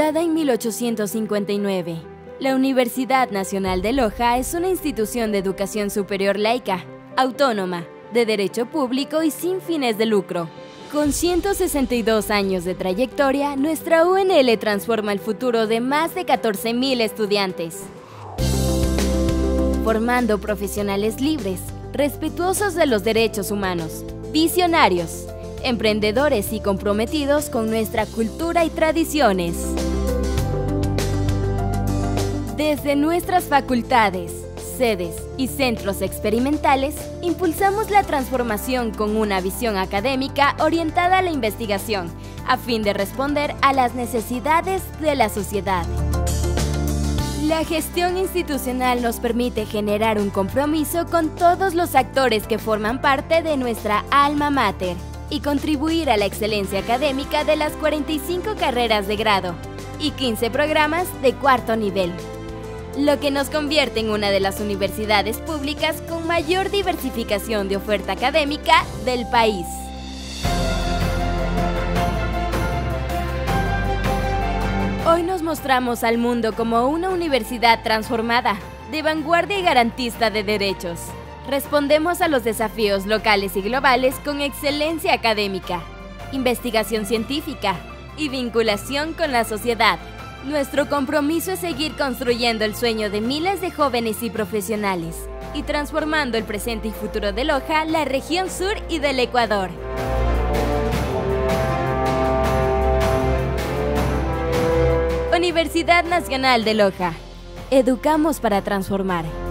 Fundada en 1859, la Universidad Nacional de Loja es una institución de educación superior laica, autónoma, de derecho público y sin fines de lucro. Con 162 años de trayectoria, nuestra UNL transforma el futuro de más de 14,000 estudiantes, formando profesionales libres, respetuosos de los derechos humanos, visionarios, emprendedores y comprometidos con nuestra cultura y tradiciones. Desde nuestras facultades, sedes y centros experimentales, impulsamos la transformación con una visión académica orientada a la investigación, a fin de responder a las necesidades de la sociedad. La gestión institucional nos permite generar un compromiso con todos los actores que forman parte de nuestra alma mater y contribuir a la excelencia académica de las 45 carreras de grado y 15 programas de cuarto nivel, lo que nos convierte en una de las universidades públicas con mayor diversificación de oferta académica del país. Hoy nos mostramos al mundo como una universidad transformada, de vanguardia y garantista de derechos. Respondemos a los desafíos locales y globales con excelencia académica, investigación científica y vinculación con la sociedad. Nuestro compromiso es seguir construyendo el sueño de miles de jóvenes y profesionales y transformando el presente y futuro de Loja, la región sur y del Ecuador. Universidad Nacional de Loja. Educamos para transformar.